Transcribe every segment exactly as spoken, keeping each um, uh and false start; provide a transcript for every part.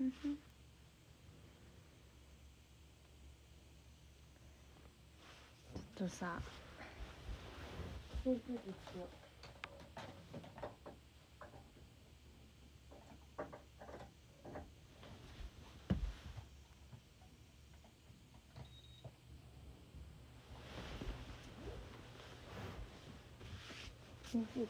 ちょっとさ扇風機つけよう。扇風機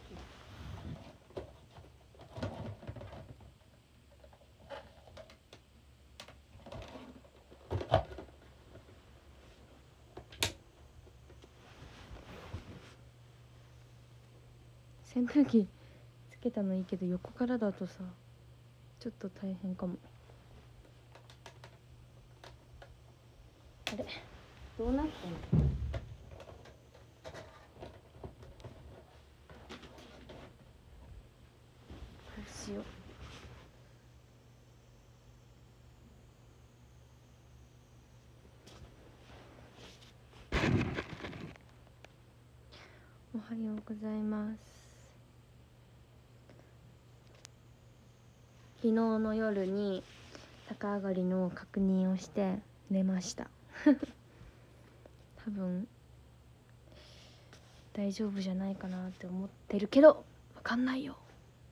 扇風機つけたのいいけど横からだとさちょっと大変かも。あれどうなってんの？どうしよう。おはようございます。昨日の夜に逆上がりの確認をして寝ました多分大丈夫じゃないかなって思ってるけど分かんないよ。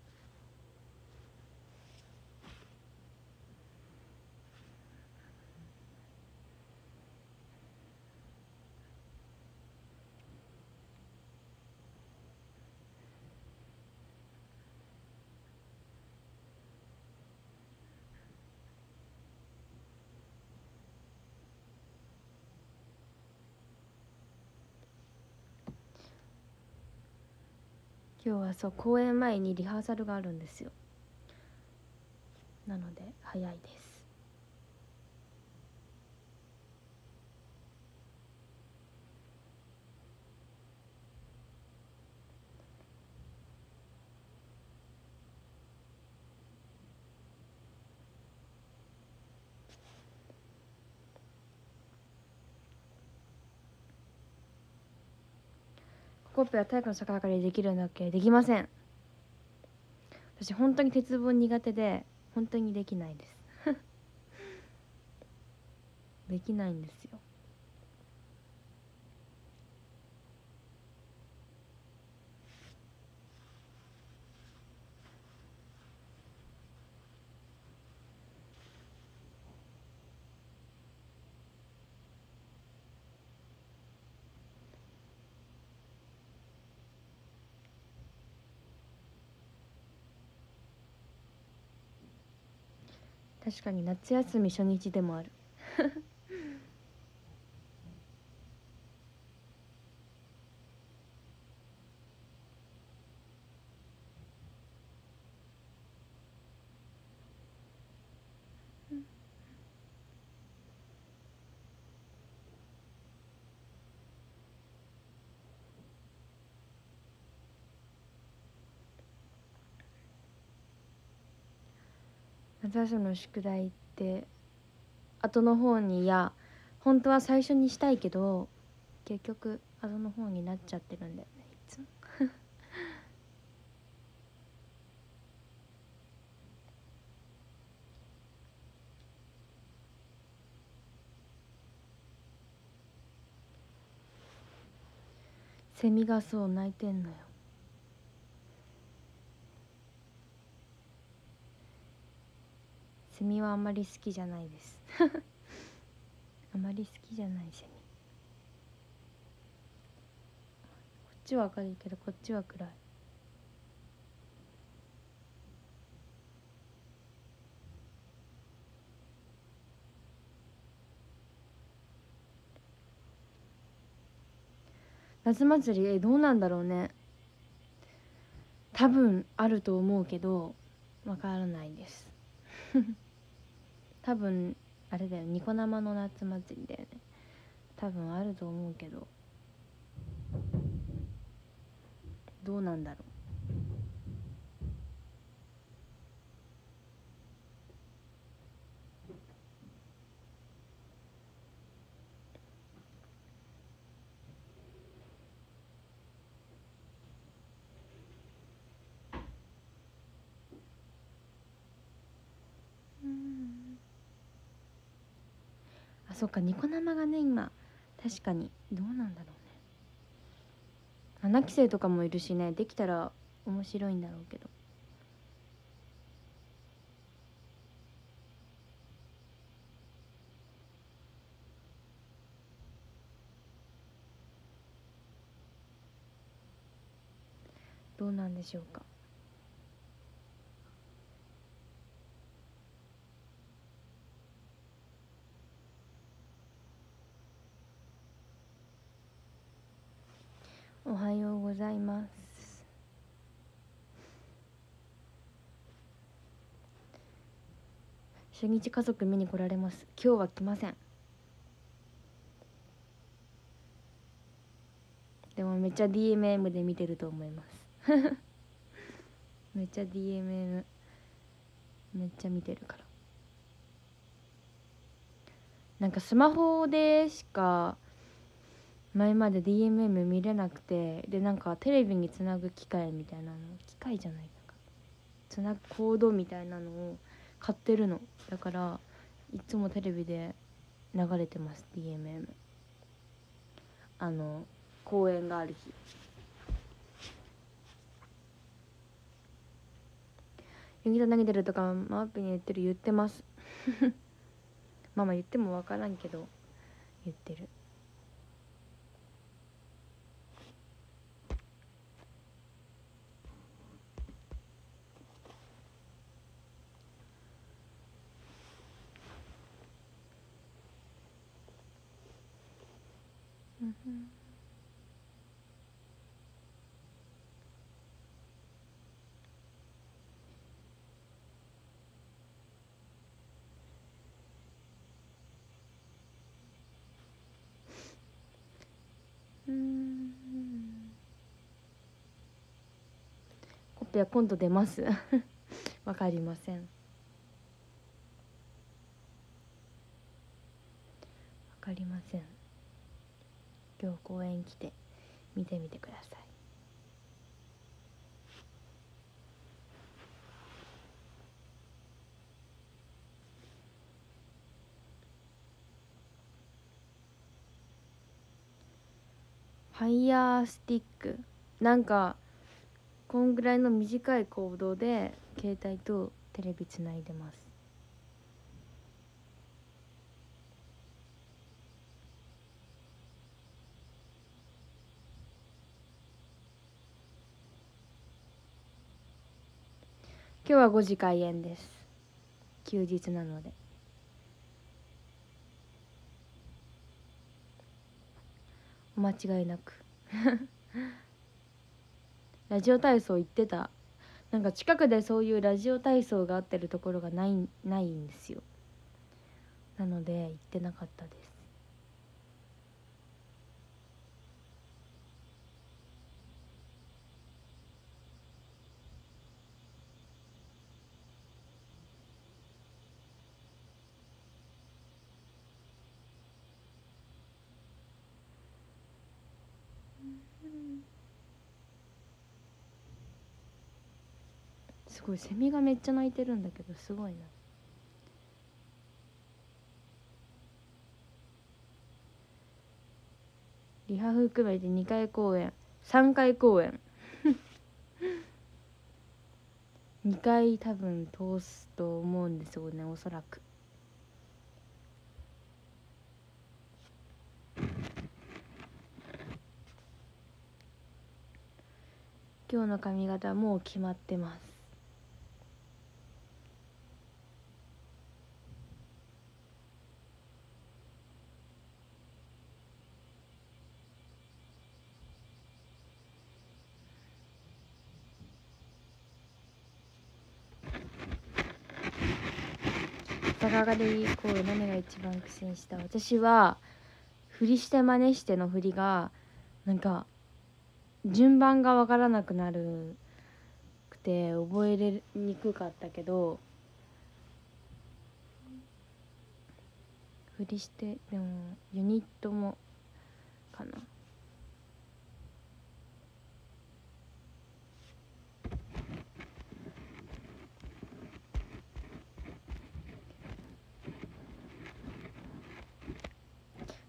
今日はそう公演前にリハーサルがあるんですよ。なので早いです。コッペは体育の逆上がりできるんだっけ？できません。私本当に鉄棒苦手で本当にできないですできないんですよ。確かに夏休み初日でもある夏休みの宿題って後の方に、いや本当は最初にしたいけど結局後の方になっちゃってるんだよねいつもセミがそう鳴いてんのよ。セミはあんまり好きじゃないですあまり好きじゃないセミ。こっちは明るいけどこっちは暗い。夏祭りえどうなんだろうね。多分あると思うけどわからないです多分あれだよニコ生の夏祭りだよね。多分あると思うけどどうなんだろう。うんそっか、ニコ生がね今確かにどうなんだろうね。ななき生とかもいるしね、できたら面白いんだろうけど。どうなんでしょうか。おはようございます。初日家族見に来られます。今日は来ません。でもめっちゃ ディーエムエム で見てると思いますめっちゃ ディーエムエム めっちゃ見てるから。なんかスマホでしか前まで ディーエムエム 見れなくて、でなんかテレビにつなぐ機械みたいなの、機械じゃない、なんかつなぐコードみたいなのを買ってるの。だからいつもテレビで流れてます ディーエムエム。 あの公演がある日。ユニタ投げてるとかマーピに言ってる、言ってますママ言っても分からんけど言ってる。うんうん、コッペは今度出ますわかりません。わかりません。今日公園来て見てみてください。ファイヤースティック、なんかこんぐらいの短いコードで携帯とテレビつないでます。今日はごじ開演です。休日なので。お間違いなくラジオ体操行ってた。なんか近くでそういうラジオ体操があってるところがないないんですよ。なので行ってなかったです。すごいセミがめっちゃ鳴いてるんだけど、すごいな。リハ含めてにかい公演、さんかい公演にかい多分通すと思うんですよね、おそらく。今日の髪型もう決まってます。坂上で行こう。何が一番苦戦した？私は振りして真似しての振りがなんか順番が分からなくなるくて覚えれにくかったけど、振りしてでもユニットもかな。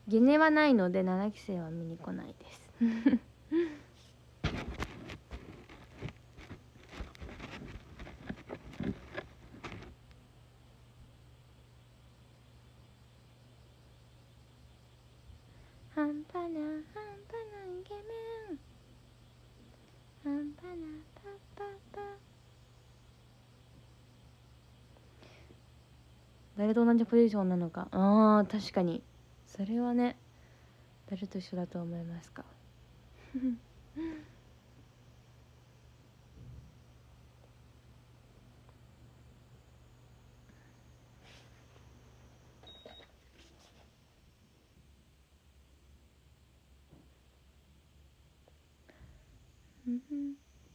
ゲネはないのでななきせいは見に来ないです半端な半端なイケメン半端なパッパッパ。誰と同じポジションなのか。あー確かにそれはね、誰と一緒だと思いますかうんうん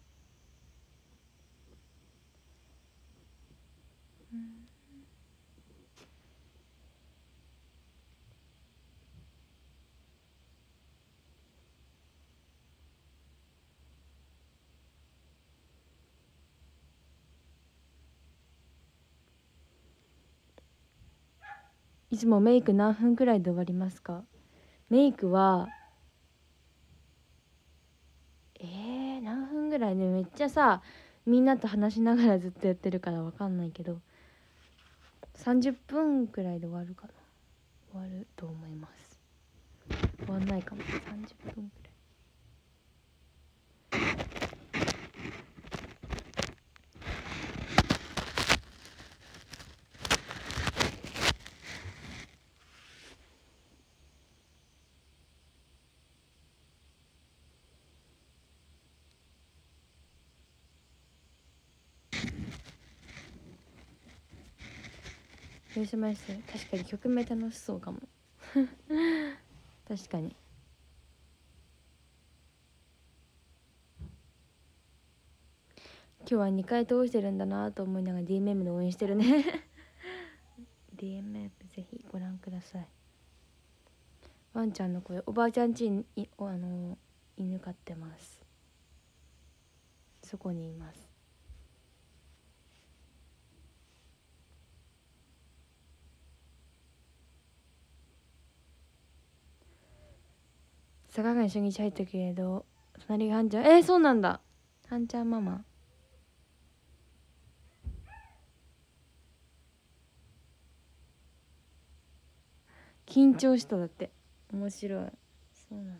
いつもメイク何分くらいで終わりますか？メイクはえー、何分ぐらいね。めっちゃさ、みんなと話しながらずっとやってるからわかんないけど、さんじゅっぷんくらいで終わるかな。終わると思います。終わんないかも。さんじゅっぷんくらい。どうしました？確かに曲名楽しそうかも確かに。今日はにかい通してるんだなと思いながら ディーエムエム で応援してるねディーエムエム ぜひご覧ください。ワンちゃんの声、おばあちゃんちにいあの犬飼ってます。そこにいます。坂上初日入ったけれど隣がハンちゃん。えー、そうなんだ。ハンちゃんママ緊張した。だって面白い。そうなんだ。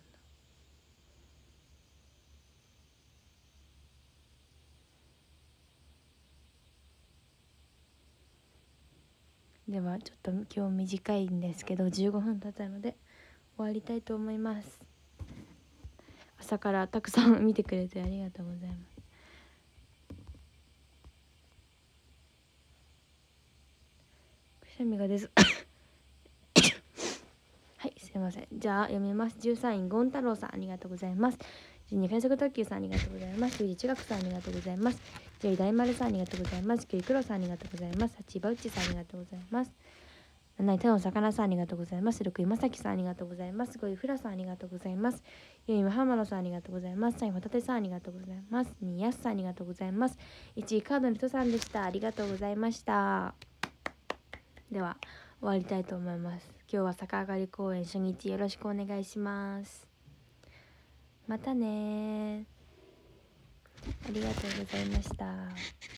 ではちょっと今日短いんですけどじゅうごふん経ったので終わりたいと思います。朝からたくさん見てくれてありがとうございます。くしゃみが出ずはい、すいません。じゃあ読みます。じゅうさんいゴン太郎さんありがとうございます。じゅうに快速特急さんありがとうございます。じゅういち中学さんありがとうございます。じゅういち大丸さんありがとうございます。きゅうい黒さんありがとうございます。はちいバウチさんありがとうございます。なない手の魚さんありがとうございます。ろくいまさきさんありがとうございます。ごいフラさんありがとうございます。よんいムハマロさんありがとうございます。さんいホタテさんありがとうございます。にいヤスさんありがとうございます。いちいカードの人さんでした。ありがとうございました。では終わりたいと思います。今日は逆上がり公演初日よろしくお願いします。またね。ありがとうございました。